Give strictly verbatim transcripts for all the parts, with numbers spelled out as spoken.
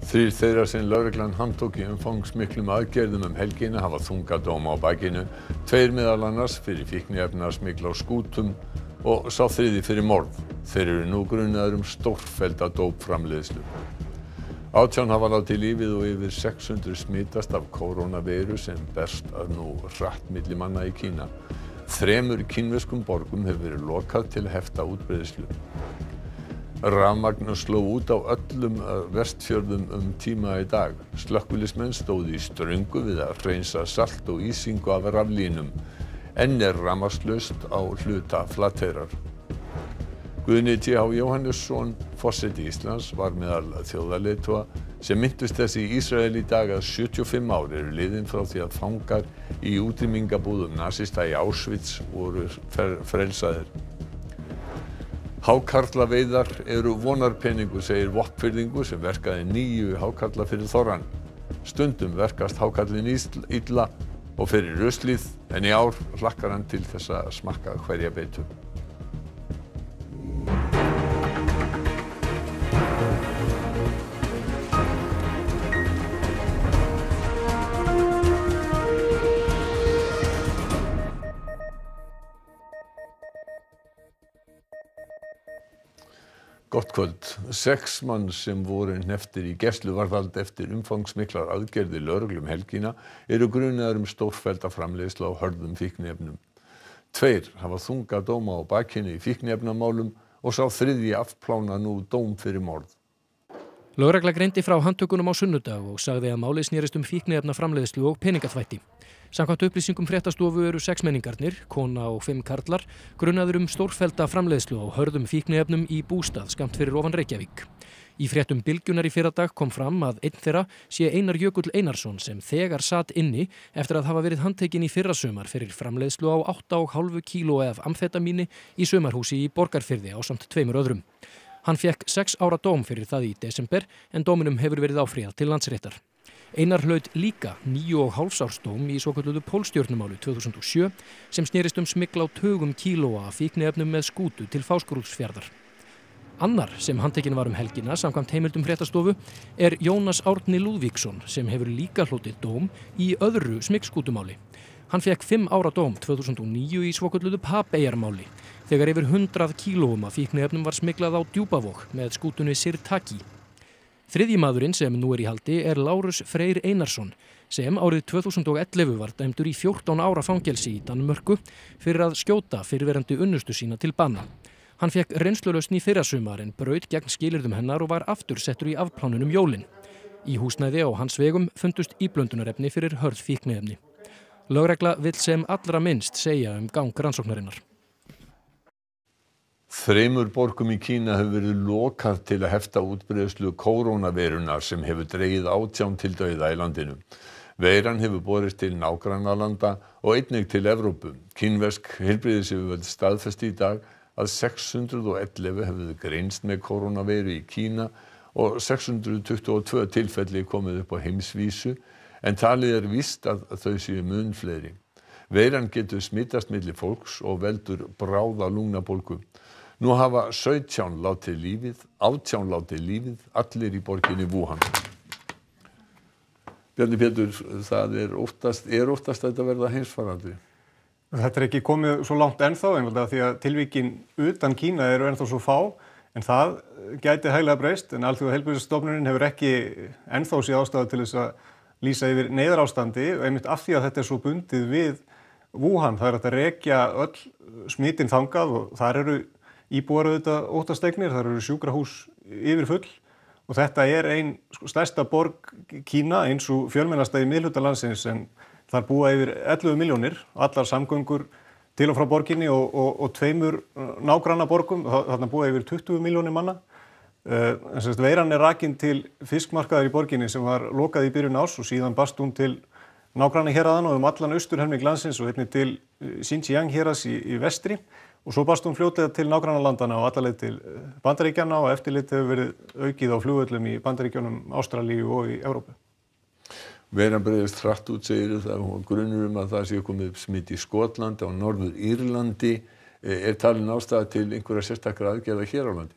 Þrír þeirra sem lögreglan handtók í umfangsmiklum aðgerðum um helgina hafa þunga dóma á bakinu, tveir meðal annars fyrir fíkniefnasmygl á skútum og sá þriðji fyrir morð. Þeir eru nú grunaðir um stórfellda dópframleiðslu. átján hafa látið lífið og yfir sex hundruð smitast af kórónuveiru sem berst að nú hratt milli manna í Kína. Þremur kínverskum borgum hefur verið lokað til að hefta útbreiðslu. Rafmagn sló út á öllum Vestfjörðum um tíma í dag. Slökkviliðsmenn stóðu í ströngu við að hreinsa salt og ísingu af raflínum. Enn er rafmagnslaust á hluta Flateyrar. Guðni T H Jóhannesson, forseti Íslands, var meðal þjóðarleiðtoga sem minntust þess í Ísrael í dag að sjötíu og fimm ár eru liðin frá því að fangar í útrýmingabúðum nasista í Auschwitz voru frelsaðir. Hákarlaveiðar eru vonarpeningur, segir Vopnfirðingur sem verkaði níu hákarla fyrir þorrann. Stundum verkast hákarlinn illa og fyrir ruslið, en í ár hlakkar hann til þess að smakka hverja beitu. Gott kvöld. Sex manns sem voru hnepptir í gæsluvarðhald eftir umfangsmiklar aðgerðir lögreglu um helgina eru grunaðir um stórfellda framleiðslu á hörðum fíkniefnum. Tveir hafa þunga dóma á bakinu í fíkniefnamálum og sá þriðji afplána nú dóm fyrir morð. Lögregla greindi frá handtökunum á sunnudag og sagði að málið snerist um fíkniefnaframleiðslu og peningaþvætti. Samkvæmt upplýsingum fréttastofu eru sex menningarnir, kona og fimm karlar, grunaðir um stórfellda framleiðslu á hörðum fíkniefnum í bústað skammt fyrir ofan Reykjavík. Í fréttum Bylgjunnar í fyrradag kom fram að einn þeirra sé Einar Jökull Einarsson sem þegar sat inni eftir að hafa verið handtekinn í fyrrasumar fyrir framleiðslu á átta og hálfu kíló af amfetamíni í sumarhúsi í Borgarfirði ásamt tveimur öðrum. Hann fékk sex ára dóm fyrir það í desember en dóminum hefur verið áfrýjað til Landsréttar. Einar hlaut líka níu og hálfs árs dóm í svokölluðu Pólstjörnumáli tvö þúsund og sjö sem snerist um smygl á tugum kílóa af fíkniefnum með skútu til Fáskrúðsfjarðar. Annar sem handtekinn var um helgina samkvæmt heimildum fréttastofu er Jónas Árni Lúðvíksson sem hefur líka hlotið dóm í öðru smygl-skútumáli. Hann fékk fimm ára dóm tvö þúsund og níu í svokölluðu Papeyjarmáli þegar yfir hundrað kílóum af fíkniefnum var smyglað á Djúpavog með skútunni Sirtaki. Þriðji maðurinn sem nú er í haldi er Lárus Freyr Einarsson sem árið tvö þúsund og ellefu var dæmdur í fjórtán ára fangelsi í Danmörku fyrir að skjóta fyrrverandi unnustu sína til bana. Hann fékk reynslulausn í fyrrasumar en braut gegn skilyrðum hennar og var aftur settur í afplánun um jólin. Í húsnæði á hans vegum fundust íblöndunarefni fyrir hörð fíkniefni. Lögregla vill sem allra minnst segja um gang rannsóknarinnar. Þremur borgum í Kína hefur verið lokað til að hefta útbreiðslu kórónuveirunnar sem hefur dregið átján til dauða í landinu. Veiran hefur borist til nágrannalanda og einnig til Evrópu. Kínversk heilbrigðisyfirvöld staðfesti í dag að sex hundruð og ellefu hefðu greinst með kórónuveiru í Kína og sex hundruð tuttugu og tvö tilfelli komið upp á heimsvísu en talið er víst að þau séu mun fleiri. Veiran getur smitast milli fólks og veldur bráða lungnabólgu. Nú hafa sautján látið lífið, átján látið lífið, allir í borginni Wuhan. Bjarni Pétur, það er óttast, er óttast að þetta verða heimsfaraldri? Þetta er ekki komið svo langt ennþá, einfaldlega því að tilvíkin utan Kína eru ennþá svo fá, en það gæti hæglega breyst, en Alþjóðaheilbrigðisstofnunin hefur ekki ennþá séð ástæðu til þess að lýsa yfir neyðarástandi, og einmitt af því að þetta er svo bundið við Wuhan, það er hægt að rekja öll smitin þangað og þar eru íbúar auðvitað óttastegnir, þar eru sjúkrahús yfir full og þetta er ein stærsta borg Kína, eins og fjölmennasta í miðhluta landsins en þar búa yfir ellefu milljónir, allar samgöngur til og frá borginni og, og, og tveimur nágranna borgum, þarna búa yfir tuttugu milljónir manna. Uh, en sérst veiran er rakin til fiskmarkaðar í borginni sem var lokað í byrjun árs og síðan barst hún til nágranna héraðanna og um allan austurhelming landsins og einnig til Xinjiang héraðs í, í vestri. Og svo barst hún fljótlega til nágrannalandana og alla leið til Bandaríkjanna og eftirlit hefur verið aukið á flugvöllum í Bandaríkjunum, Ástralíu og í Evrópu. Veiran breiðist hratt út, segir það, og grunur um að það sé komið upp smitt í Skotlandi og Norður Írlandi. Er talin ástæða til einhverja sérstakra aðgerða hér á landi?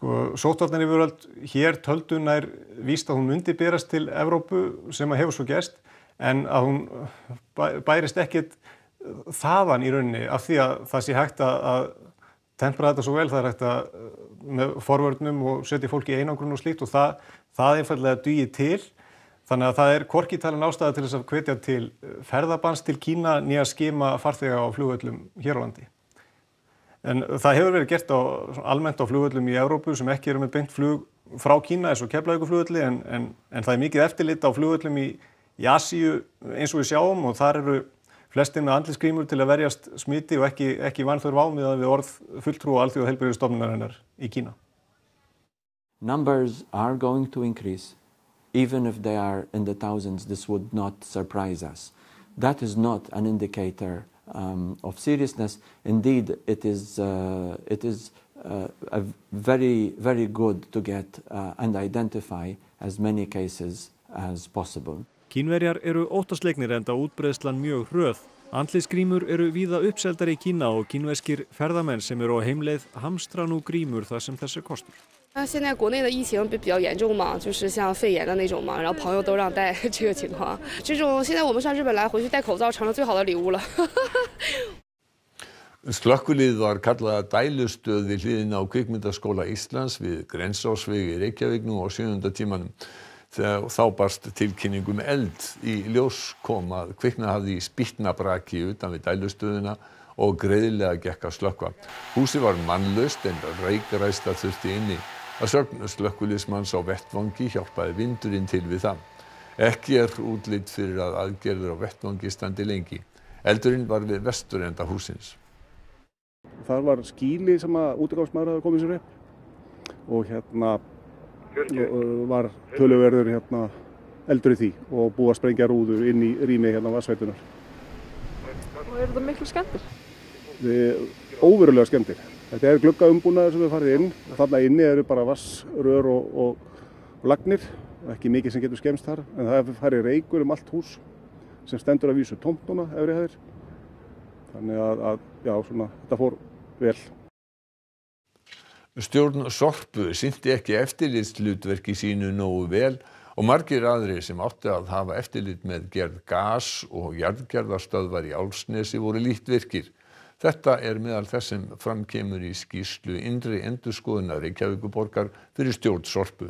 Sko, sóttvarnayfirvöld hér töldu nær víst að hún myndi berast til Evrópu sem að hefur svo gerst en að hún bærist ekkit þaðan í rauninni af því að það sé hægt að tempra þetta svo vel, það er hægt að með forvörnum og setja fólk í einangrun og slíkt og það, það einfaldlega dugi til. Þannig að það er hvorki talin ástæða til þess að hvetja til ferðabanns til Kína né að skima farþega á flugvöllum hér á landi. En það hefur verið gert á, almennt á flugvöllum í Evrópu sem ekki eru með beint flug frá Kína eins og Keflavíkurflugvelli en, en, en það er mikið eftirlit á flugvöllum í, í Asíu eins og við sjáum og þar eru flestir með andlitsgrímur til að verjast smiti og ekki, ekki vanþörf á miðað við orð fulltrúa Alþjóðaheilbrigðisstofnunarinnar í Kína. Numbers are going to increase. Even if they are in the thousands, this would not surprise us. That is not an indicator um, of seriousness. Indeed, it is, uh, it is uh, a very, very good to get uh, and identify as many cases as possible. Kínverjar eru óttaslegnir enda útbreiðslan mjög hröð. Andlitsgrímur eru víða uppseldar í Kína og kínverskir ferðamenn sem eru á heimleið hamstra nú grímur þar sem þessi kostur. 那现在国内的疫情比比较严重嘛，就是像肺炎的那种嘛，然后朋友都让戴这个情况，这种现在我们上日本来回去戴口罩成了最好的礼物了。 Slökkvilið var kallað dælustöð við hliðina á Kvikmyndaskóla Íslands við Grensásveg í Reykjavík nú á sjöunda tímanum. Þegar þá barst tilkynning um eld í ljós kom að kviknað hafði í spýtnabraki utan við dælustöðina og greiðlega gekk að slökkva. Húsið var mannlaust en reykræsta þurfti inni. Að sögn slökkviliðsmanns á vettvangi hjálpaði vindurinn til við það. Ekki er útlit fyrir að aðgerðir á vettvangi standi lengi. Eldurinn var við vesturenda hússins. Þar var skýli sem að útigáfsmaður hafði komið sér upp og hérna var töluverður hérna eldur í því og búið að sprengja rúður inn í rými hérna vatnsveitunar. Og eru það miklu skemmtir? Óverulega skemmtir. Þetta er gluggaumbúnaður sem við farið inn. Þarna inni eru bara vassrör og, og, og lagnir. Ekki mikið sem getur skemmst þar. En það er farið reykur um allt hús sem stendur að vísu tómt núna, efri hæðir. Þannig að, að já, svona, þetta fór vel. Stjórn Sorpu sinnti ekki eftirlitshlutverki sínu nógu vel og margir aðrir sem áttu að hafa eftirlit með gerð gas- og jarðgerðarstöðvar í Álfsnesi voru lítt virkir. Þetta er meðal þess sem fram kemur í skýrslu innri endurskoðunar Reykjavíkurborgar fyrir stjórn Sorpu.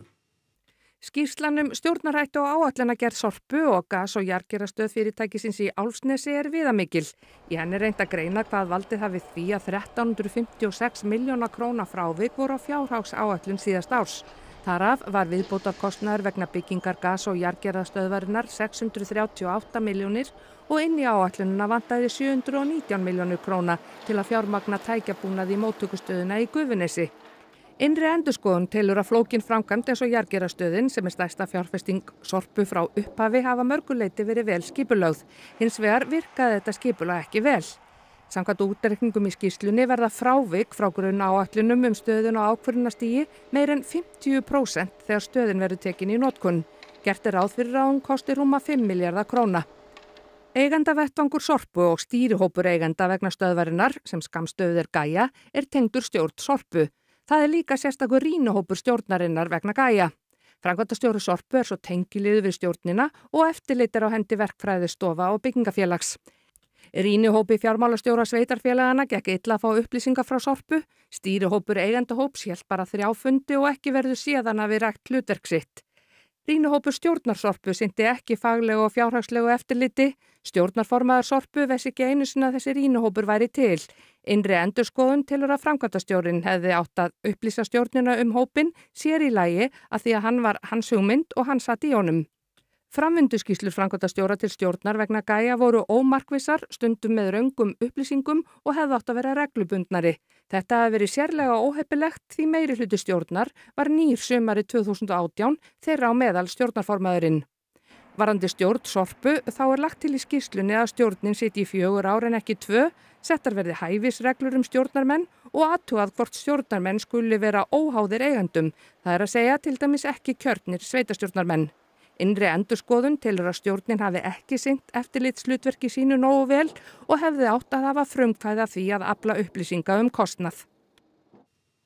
Skýrslan um stjórnarhættu og áætlanagerð Sorpu og gas- og jarðgerðarstöð fyrirtækisins í Álfsnesi er viðamikil. Í henni reynt að greina hvað valdið hafi því að þrettán hundruð fimmtíu og sex milljóna króna frávik voru á fjárhagsáætlun síðasta árs. Þar af var viðbótarkostnaður vegna byggingar gas- og jarðgerðarstöðvarinnar sex hundruð þrjátíu og átta milljónir og inn í áætlunina vantaði sjö hundruð og nítján milljónir króna til að fjármagna tækjabúnað í móttökustöðina í Gufunesi. Innri endurskoðun telur að flókin framkvæmd eins og jarðgerðarstöðin sem er stærsta fjárfesting Sorpu frá upphafi hafa mörguleiti verið vel skipulögð. Hins vegar virkaði þetta skipulag ekki vel. Samkvæmt útreikningum í skýrslunni verða frávik frá grunnáætlunum um stöðun á ákvörðunarstigi meir en fimmtíu prósent þegar stöðin verður tekin í notkun. Gert er ráð fyrir að hún kosti rúma fimm milljarða króna. Eigendavettvangur Sorpu og stýrihópur eigenda vegna stöðvarinnar, sem skammstöfuð er Gaia, er tengdur stjórn Sorpu. Það er líka sérstakur rýnuhópur stjórnarinnar vegna Gaia. Framkvæmdastjóri Sorpu er svo tengiliður við stjórnina og eftirlit er á hendi verkfræðistofa og byggingafélags. Rýnuhópi fjármálastjóra sveitarfélagana gekk illa að fá upplýsingar frá Sorpu. Stýrihópur eigendahóps hélt bara þrjá fundi og ekki verður séðan að við rækt hlutverk sitt. Rýnuhópur stjórnar Sorpu sinnti ekki faglegu og fjárhagslegu eftirliti. Stjórnarformaður Sorpu vissi ekki einu sinni að þessi rýnuhópur væri til. Innri endurskoðun telur að framkvæmdastjórinn hefði átt að upplýsa stjórnina um hópinn sér í lagi að því að hann var hans hugmynd og hann satt í honum. Framvinduskýrslur framkvæmdastjóra til stjórnar vegna Gaia voru ómarkvissar, stundum með röngum upplýsingum og hefði átt að vera reglubundnari. Þetta hefði verið sérlega óheppilegt því meiri hluti stjórnar var nýr sumarið tvö þúsund og átján þeirra á meðal stjórnarformaðurinn. Varandi stjórn Sorpu þá er lagt til í skýrslunni að stjórnin sitji í fjögur ár en ekki tvö, settar verði hæfisreglur um stjórnarmenn og athugað hvort stjórnarmenn skuli vera óháðir eigendum, það er að segja til dæmis ekki kjörnir sveitarstjórnarmenn. Innri endurskoðun telur að stjórnin hafi ekki sinnt eftirlitshlutverki sínu nógu vel og hefði átt að hafa frumkvæði að því að afla upplýsinga um kostnað.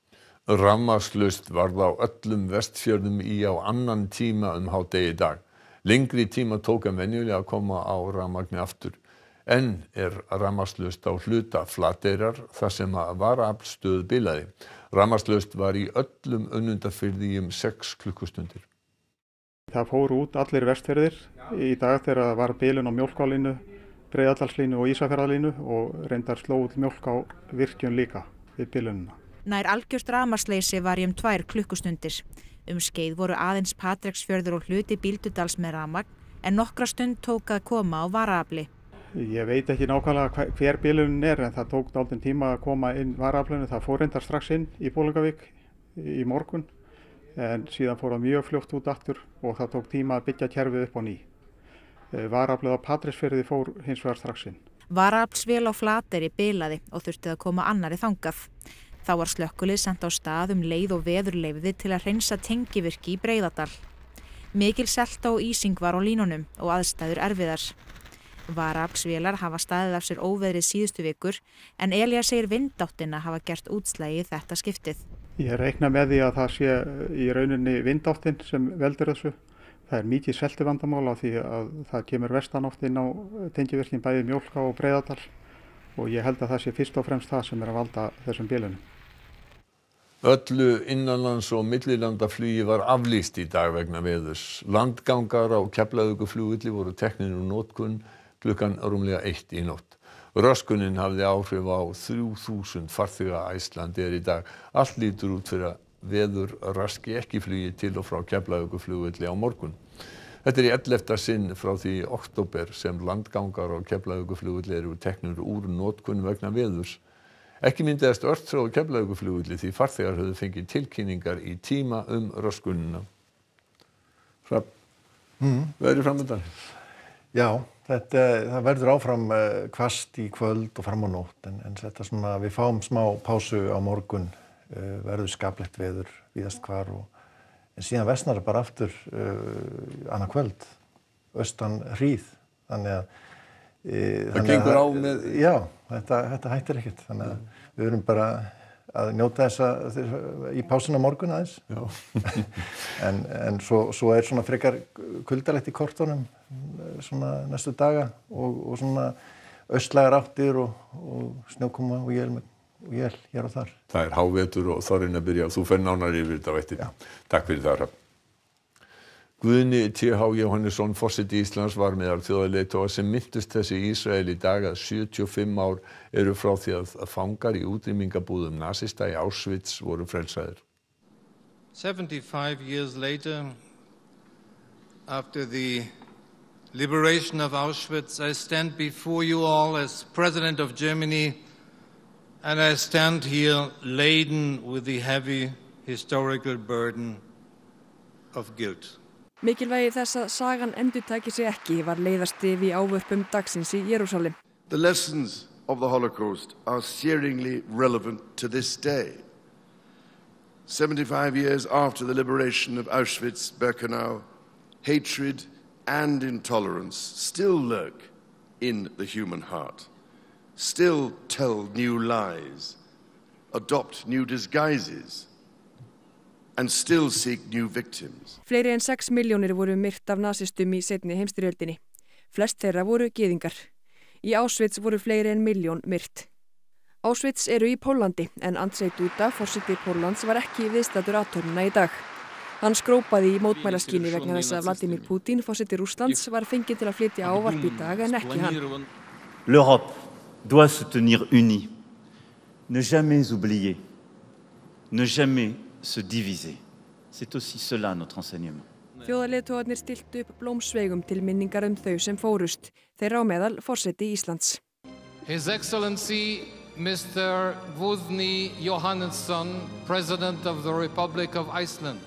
Rafmagnslaust varð á öllum Vestfjörðum í á annan tíma um hádegi í dag. Lengri tíma tók en venjulega að koma á rafmagni aftur. Enn er rafmagnslaust á hluta Flateyrar þar sem að varaaflsstöð bilaði. Rafmagnslaust var í öllum Önundarfirði í um sex klukkustundir. Það fóru út allir Vestfirðir í dag þegar það var bilun á Mjólkálínu, Breiðadalslínu og Ísafjarðarlínu og reyndar sló út mjólk á virkjun líka við bilunina. Nær algjört rafmagnsleysi var í um tvær klukkustundir. Um skeið voru aðeins Patreksfjörður og hluti Bíldudals með rafmagn en nokkra stund tók að koma á varaafli. Ég veit ekki nákvæmlega hver bilunin er en það tók dálítinn tíma að koma inn varaaflinu. Það fór reyndar strax inn í Bolungarvík í morgun en síðan fór það mjög fljótt út aftur og það tók tíma að byggja kerfið upp á ný. Varaaflið á Patreksfirði fór hins vegar strax inn. Varaaflsvél á Flateyri bilaði og þurfti að koma annari þangað. Þá var slökkvilið sent á stað um leið og veður leyfði til að hreinsa tengivirki í Breiðadal. Mikil selta og ísing var á línunum og aðstæður erfiðar. Varaaflsvélar hafa staðið af sér óveðrið síðustu vikur en Elías segir vindáttina hafa gert útslagið þetta skiptið. Ég reikna með því að það sé í rauninni vindáttin sem veldur þessu. Það er mikið seltuvandamál á því að það kemur vestanátt inn á tengivirkin bæði Mjólká og Breiðadal og ég held að það sé fyrst og fremst það sem er að valda þessum bilunum. Öllu innanlands- og millilandaflugi var aflýst í dag vegna veðurs. Landgangar á Keflavíkurflugvelli voru teknir úr notkun klukkan rúmlega eitt í nótt. Röskunin hafði áhrif á þrjú þúsund farþega Icelandair í dag. Allt lítur út fyrir að veður raski ekki flugi til og frá Keflavíkurflugvelli á morgun. Þetta er í ellefta sinn frá því í október sem landgangar á Keflavíkurflugvelli eru teknir úr notkun vegna veðurs. Ekki myndaðist örtröð á Keflavíkurflugvelli því farþegar höfðu fengið tilkynningar í tíma um röskunina. Hrafn, mm. veðrið framundan? Já, þetta, það verður áfram hvasst í kvöld og fram á nótt en, en þetta svona, við fáum smá pásu á morgun, verður skaplegt veður víðast hvar og en síðan versnar það bara aftur uh, annað kvöld, austan hríð, þannig að e, það gengur á með... Já, þetta, þetta hættir ekkert, þannig að við verum bara að njóta þess að í pásuna morgun aðeins. en, en svo, svo er svona frekar kuldalegt í kortunum svona næstu daga og, og svona austlægar áttir og, og snjókoma og él með og él hér og þar. Það er hávetur og þorrinn að byrja. Þú fer nánar yfir þetta á eftir. Takk fyrir það, Hrafn. Guðni T H Jóhannesson, forseti Íslands, var meðal þjóðarleiðtoga sem minntust þess í Ísrael í dag að sjötíu og fimm ár eru frá því að fangar í útrýmingabúðum nasista í Auschwitz voru frelsaðir. seventy-five years later, after the liberation of Auschwitz, I stand before you all as President of Germany. And I stand here laden with the heavy historical burden of guilt. Mikilvægi þess að sagan endurtaki sig ekki var leiðarstef í ávörpum dagsins í Jerúsalem. The lessons of the Holocaust are searingly relevant to this day. seventy-five years after the liberation of Auschwitz-Birkenau, hatred and intolerance still lurk in the human heart. Still tell new lies, adopt new disguises, and still seek new victims. Fleiri en sex milljónir voru myrt af nasistum í seinni heimsstyrjöldinni. Flest þeirra voru gyðingar. Í Auschwitz voru fleiri en milljón myrt. Auschwitz eru í Póllandi en Andrzej Duda, forseti Póllands, var ekki viðstaddur athöfnina í dag. Hann skrópaði í mótmælaskyni vegna þess að Vladimir Putin, forseti Rússlands, var fenginn til að flytja ávarp í dag en ekki hann. L'Europe doit se tenir unie, ne jamais oublier, ne jamais se diviser. C'est aussi cela notre enseignement. Þjóðarleiðtogarnir stiltu upp blómsveigum til minningar um þau sem fórust, þeirra á meðal forseti Íslands. His Excellency Mister Guðni Jóhannesson, President of the Republic of Iceland.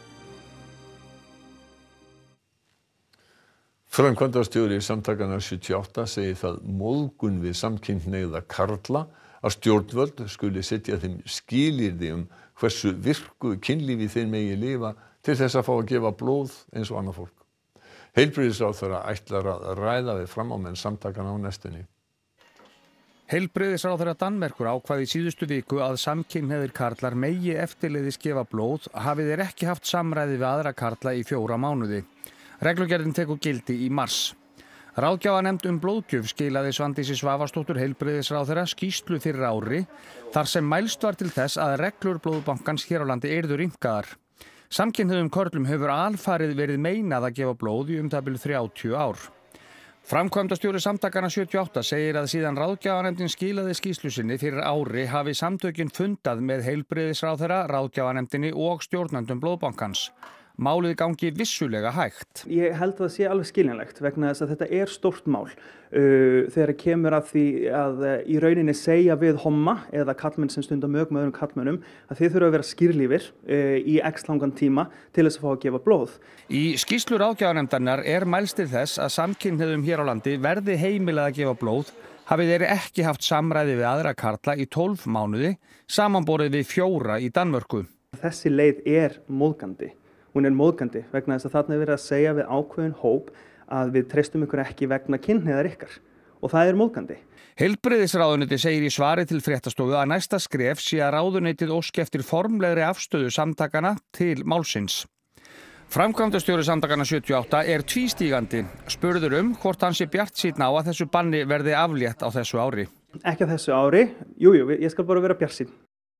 Framkvæmdastjóri samtakanna sjötíu og átta segir það móðgun við samkynhneigða karla að stjórnvöld skuli setja þeim skilyrði um hversu virku kynlífi þeir megi lifa til þess að fá að gefa blóð eins og annað fólk. Heilbrigðisráðherra ætlar að ræða við framámenn samtakanna á næstunni. Heilbrigðisráðherra Danmerkur ákvað í síðustu viku að samkynhneigðir karlar megi eftirleiðis gefa blóð hafi þeir ekki haft samræði við aðra karla í fjóra mánuði. Reglugerðin tekur gildi í mars. Ráðgjafarnefnd um blóðgjöf skilaði Svandísi Svavarsdóttur heilbrigðisráðherra skýrslu fyrir ári þar sem mælst var til þess að reglur blóðbankans hér á landi yrðu rýmkaðar. Samkynhneigðum körlum hefur alfarið verið meinað að gefa blóð í um það bil þrjátíu ár. Framkvæmdastjóri samtakanna sjötíu og átta segir að síðan ráðgjafarnefndin skilaði skýrslu sinni fyrir ári hafi samtökin fundað með heilbrigðisráðherra, ráðgjafarnefndinni og stjórnendum blóðbankans. Málið gangi vissulega hægt. Ég held að það sé alveg skiljanlegt vegna þess að þetta er stórt mál. Uh, þegar kemur að því að uh, í rauninni segja við homma eða kallmenn sem stunda mög með öðrum kallmennum að þið þurfa að vera skýrlífir uh, í x langan tíma til þess að fá að gefa blóð. Í skýrslu ráðgjafarnefndarinnar er mælst til þess að samkynhneigðum hér á landi verði heimilað að gefa blóð hafi þeir ekki haft samræði við aðra karla í tólf mánuði samanborið við fjóra í Danmörku. Þessi leið er móðgandi. Hún er móðgandi vegna þess að þarna er verið að segja við ákveðin hóp að við treystum ykkur ekki vegna kynhneigðar ykkar og það er móðgandi. Heilbrigðisráðuneytið segir í svari til fréttastofu að næsta skref sé að ráðuneytið óski eftir formlegri afstöðu samtakana til málsins. Framkvæmdastjóri samtakanna sjötíu og átta er tvístígandi, spurður um hvort hann sé bjartsýnn á að þessu banni verði aflétt á þessu ári. Ekki á þessu ári, jújú, jú, ég skal bara vera bjartsýnn.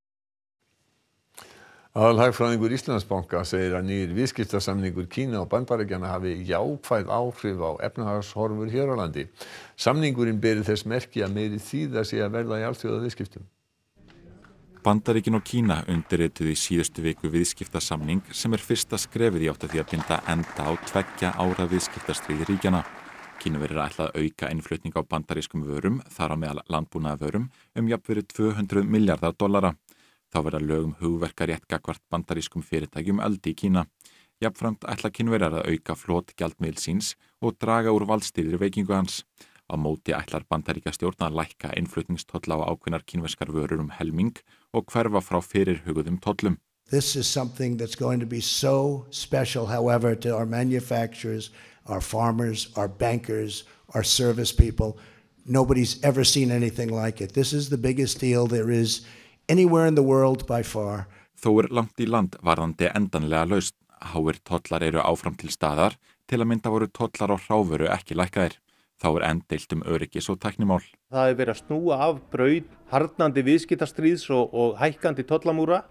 Aðalhagfræðingur Íslandsbanka segir að nýr viðskiptasamningur Kína og Bandaríkjanna hafi jákvæð áhrif á efnahagshorfur hér á landi. Samningurinn beri þess merki að meiri þýða sé að verða í alþjóðaviðskiptum. Bandaríkin og Kína undirrituðu í síðustu viku viðskiptasamning sem er fyrsta skrefið í átt að því að binda enda á tveggja ára viðskiptastríð ríkjanna. Kínverjar ætla að auka innflutning á bandarískum vörum, þar á meðal landbúnaðarvörum, um jafnvirði tvö hundruð milljarðar dollara. Þá verða lög um hugverkarétt gagnvart bandarískum fyrirtækjum eldi í Kína. Jafnframt ætla Kínverjar að auka flot gjaldmiðils síns og draga úr valdstýrðri veikingu hans. Á móti ætlar Bandaríkjastjórn að lækka innflutningstolla á ákveðnar kínverskar vörur um helming og hverfa frá fyrirhuguðum tollum. This is something that's going to be so special, however, to our manufacturers, our farmers, our bankers, our service people. Nobody's ever seen anything like it. This is the biggest deal there is anywhere in the world by far. Þó er langt í land varðandi endanlega lausn. Háir tollar eru áfram til staðar, til að mynda voru tollar á hrávöru ekki lækkaðir. Þá er enn deilt um öryggis og tæknimál. Það er verið að snúa af braut harðnandi viðskiptastríðs og, og hækkandi tollamúra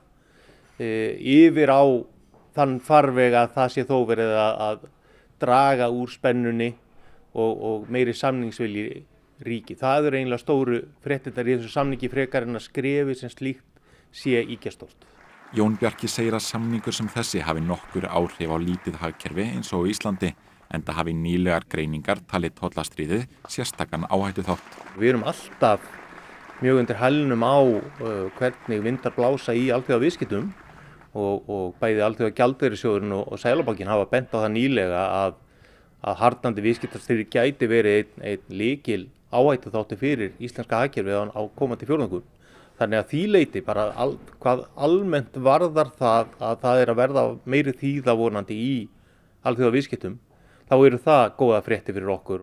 e, yfir á þann farveg að það sé þó verið að, að draga úr spennunni og, og meiri samningsvilji ríki. Það eru eiginlega stóru fréttirnar í þessu samningi frekar en að skrefi sem slíkt sé ígjastórt. Jón Bjarki segir að samningur sem þessi hafi nokkur áhrif á lítið hagkerfi eins og Íslandi, enda hafi nýlegar greiningar talið tollastríðið sérstakan áhættu þátt. Við erum alltaf mjög undir hælnum á uh, hvernig vindar blása í alþjóðaviðskiptum og, og bæði alþjóðagjaldeyrissjóðurinn og, og Seðlabankinn hafa bent á það nýlega að, að harðnandi viðskiptastríð gæti verið einn, einn lykil áhættu þáttu fyrir íslenska hagkerfið á komandi fjórðungum. Þannig að því leyti bara al, hvað almennt varðar það að það er að verða meiri þýða vonandi í alþjóðaviðskiptum, þá eru það góða fréttir fyrir okkur.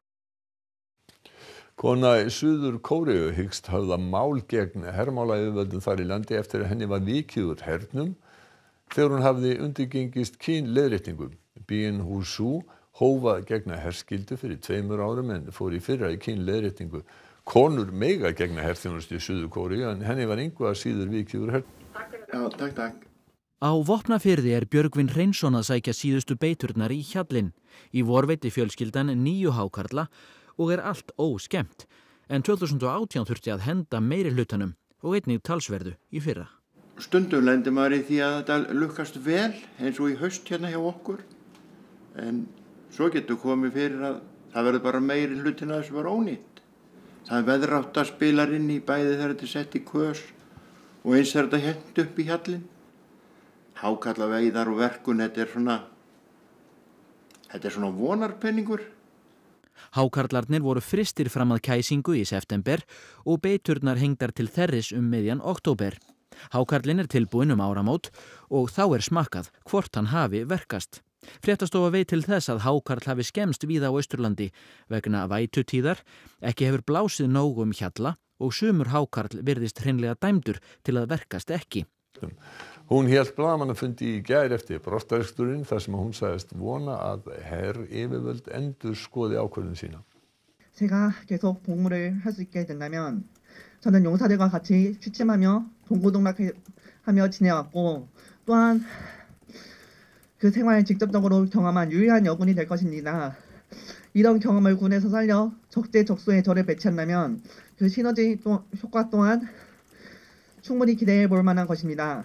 Kona í Suður Kóreu hyggst höfða mál gegn hermálayfirvöldum þar í landi eftir að henni var vikið úr hernum þegar hún hafði undirgengist kynleiðréttingu. Bien Husú hófa gegna herskyldu fyrir tveimur árum en fór í fyrra í kynleiðréttingu. Konur mega gegna herþjónustu í Suður Kóreu en henni var engu að síður vikið úr hernum. Já, takk, takk. Á Vopnafirði er Björgvin Hreinsson að sækja síðustu beiturnar í Hjallinn. Í vor veiddi fjölskyldan níu hákarla og er allt óskemmt. En tvö þúsund og átján þurfti að henda meiri hlutanum og einnig talsverðu í fyrra. Stundum lendir maður í því að þetta lukkast vel eins og í haust hérna hjá okkur. En svo getur komið fyrir að það verður bara meiri hlutin að þessu var ónýtt. Það er veðrátt að spilar inn í bæði þegar þetta er sett í kös og eins er þetta hent upp í Hjallinn. Hákarlaveiðar og verkun, þetta er svona, þetta er svona vonarpenningur. Hákarlarnir voru frystir fram að kæsingu í september og beiturnar hengdar til þerris um miðjan október. Hákarlinn er tilbúinn um áramót og þá er smakkað hvort hann hafi verkast. Fréttastofa veit til þess að hákarl hafi skemmst víða á Austurlandi vegna vætutíðar, ekki hefur blásið nóg um Hjalla og sumur hákarl virðist hreinlega dæmdur til að verkast ekki. Hún hélt blaðamannafundi í gær eftir brottreksturinn þar sem hún sagðist vona að heryfirvöld endurskoði ákvörðun sína. 제가 계속 복무를 할 수 있게 된다면 저는 용사들과 같이 취침하며 동고동락하며 지내왔고 또한 그 생활을 직접적으로 경험한 유일한 여군이 될 것입니다. 이런 경험을 군에서 살려 적재적소에 저를 배치한다면 그 시너지 또, 효과 또한 충분히 기대해 볼 만한 것입니다.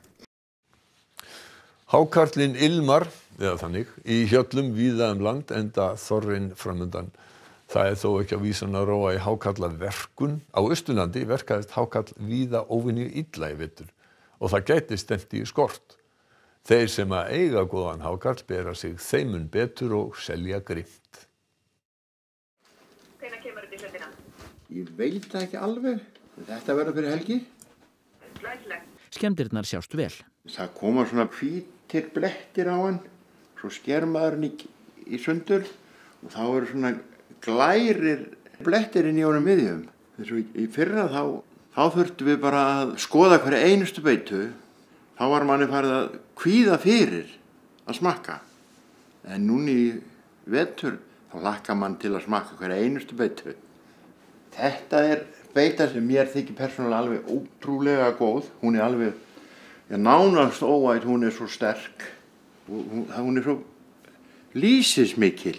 Hákarlinn Ilmar, eða þannig, í hjöllum víða um land enda þorrinn framundan. Það er þó ekki á vísan að róa í hákarlaverkun. Á Austurlandi verkaðist hákarl víða óvenju illa í vetur og það gæti stefnt í skort. Þeir sem að eiga góðan hákarl bera sig þeim mun betur og selja grimmt. Hvenær kemur þetta í hlutina? Ég veit það ekki alveg. Þetta verður fyrir helgi. Skemmdirnar sjást vel. Það koma svona hvítir blettir á hann, svo sker maðurinn í, í sundur og þá eru svona glærir blettir inn í honum miðjum. Þess að í fyrra þá, þá þurftum við bara að skoða hverja einustu beitu. Þá var manni farið að kvíða fyrir að smakka. En núna í vetur þá hlakkar mann til að smakka hverja einustu beitu. Þetta er beita sem mér þykir persónulega alveg ótrúlega góð. Hún er alveg, já, nánast óvægt, hún er svo sterk og hún, hún er svo lýsismikil.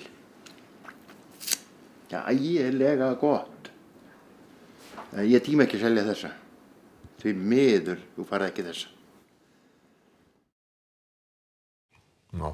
Já, ægilega gott. Ég tíma ekki að selja þessa. Því miður, þú farið ekki þessa. Ná.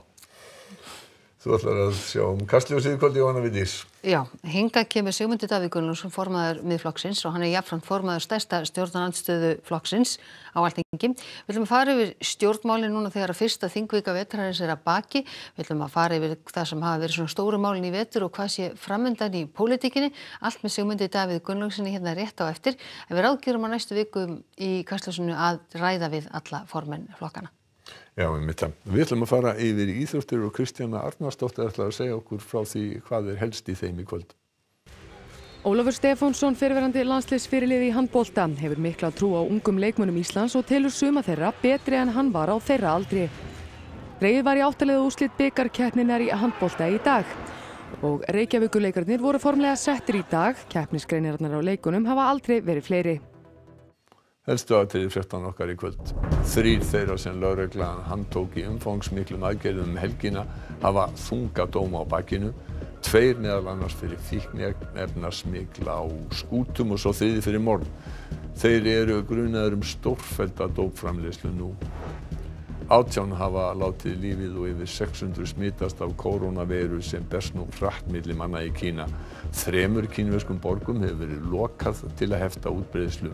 Þú ætlar að sjá um Kastljósið í kvöld, Jóhanna Vigdís. Já, hingað kemur Sigmundur Davíð Gunnlaugsson, formaður Miðflokksins og hann er jafnframt formaður stærsta stjórnarandstöðu flokksins á Alþingi. Við ætlum að fara yfir stjórnmálin núna þegar að fyrsta þingvika vetrarins er að baki. Við ætlum að fara yfir það sem hafa verið svona stóru málin í vetur og hvað sé framundan í pólitíkinni. Allt með Sigmundi Davíð Gunnlaugssoni hérna rétt á eftir. En við ráðgerum á næstu viku í Kastljósinu að ræða við alla formenn flokkana. Já, einmitt það. Við ætlum að fara yfir íþróttir og Kristjana Arnarsdóttir ætlar að segja okkur frá því hvað er helst í þeim í kvöld. Ólafur Stefánsson, fyrrverandi landsliðsfyrirliði í handbolta, hefur mikla trú á ungum leikmönnum Íslands og telur suma þeirra betri en hann var á þeirra aldri. Dregið var í áttaliða úrslit bikarkeppninnar í handbolta í dag og Reykjavíkurleikarnir voru formlega settir í dag. Keppnisgreinarnar á leikunum hafa aldrei verið fleiri. Helstu atriði fréttan okkar í kvöld. Þrír þeirra sem lögreglan handtók í umfangsmiklum aðgerðum um helgina hafa þunga dóma á bakinu. Tveir meðal annars fyrir fíkniefnasmygl á skútum og svo þriðji fyrir morð. Þeir eru grunaðir um stórfellda dópframleiðslu nú. Átján hafa látið lífið og yfir sex hundruð smitast af kórónuveiru sem berst nú hratt milli manna í Kína. Þremur kínverskum borgum hefur verið lokað til að hefta útbreiðslu.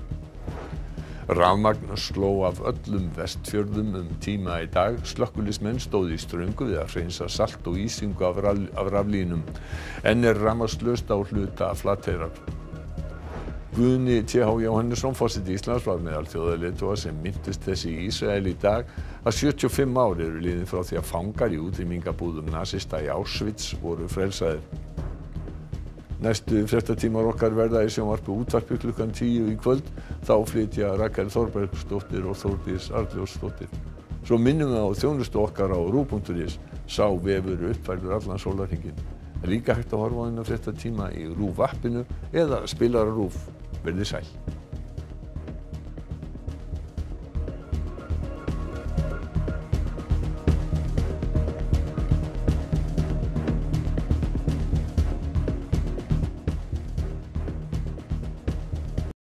Rafmagn sló af öllum Vestfjörðum um tíma í dag. Slökkviliðsmenn stóðu í ströngu við að hreinsa salt og ísingu af, raf, af raflínum. Enn er rafmagnslaust á hluta Flateyrar. Guðni T H Jóhannesson, forseti Íslands, var meðal þjóðarleiðtoga sem minntust þess í Ísrael í dag að sjötíu og fimm ár eru liðin frá því að fangar í útrýmingabúðum nasista í Auschwitz voru frelsaðir. Næstu fréttatímar okkar verða í sjónvarpi útvarpi klukkan tíu í kvöld. Þá flytja Rakel Þorbergsdóttir og Þórdís Arnljótsdóttir. Svo minnum við á þjónustu okkar á ruv punktur is. Sá vefur uppfærður allan sólarhringinn. Líka hægt að horfa á þennan fréttatíma í RÚV appinu eða spilara RÚV. Verið sæl.